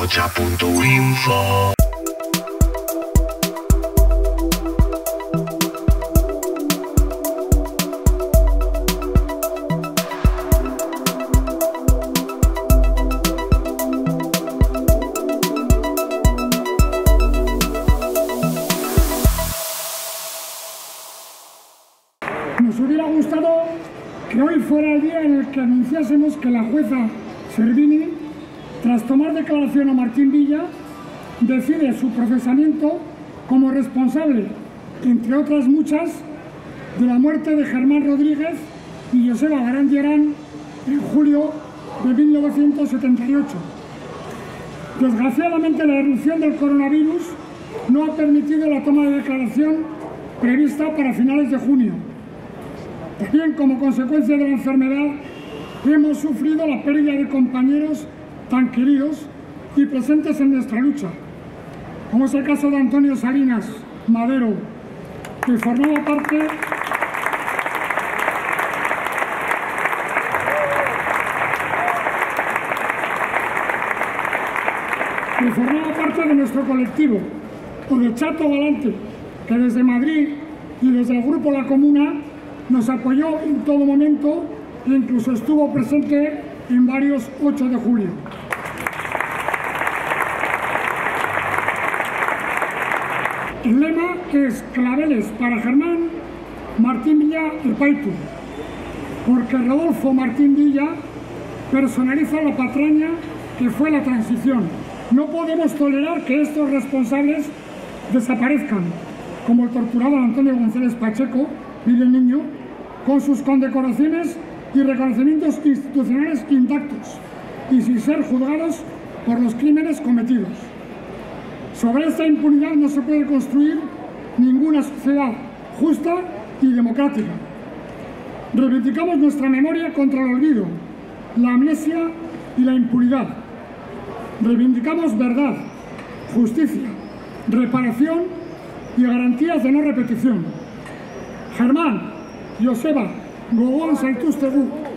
Rocha.info. Nos hubiera gustado que hoy fuera el día en el que anunciásemos que la jueza Servini, tras tomar declaración a Martín Villa, decide su procesamiento como responsable, entre otras muchas, de la muerte de Germán Rodríguez y Joseba Garandiarán en julio de 1978. Desgraciadamente, la irrupción del coronavirus no ha permitido la toma de declaración prevista para finales de junio. También, como consecuencia de la enfermedad, hemos sufrido la pérdida de compañeros tan queridos y presentes en nuestra lucha, como es el caso de Antonio Salinas Madero, que formaba parte de nuestro colectivo, o de Chato Galante, que desde Madrid y desde el grupo La Comuna nos apoyó en todo momento e incluso estuvo presente en varios 8 de julio. El lema es claveles para Germán, Martín Villa y Paitu, porque Rodolfo Martín Villa personaliza la patraña que fue la transición. No podemos tolerar que estos responsables desaparezcan, como el torturado Antonio González Pacheco, Miguel Niño, con sus condecoraciones y reconocimientos institucionales intactos y sin ser juzgados por los crímenes cometidos. Sobre esta impunidad no se puede construir ninguna sociedad justa y democrática. Reivindicamos nuestra memoria contra el olvido, la amnesia y la impunidad. Reivindicamos verdad, justicia, reparación y garantías de no repetición. Germán, Joseba, Gogón Zaituztegu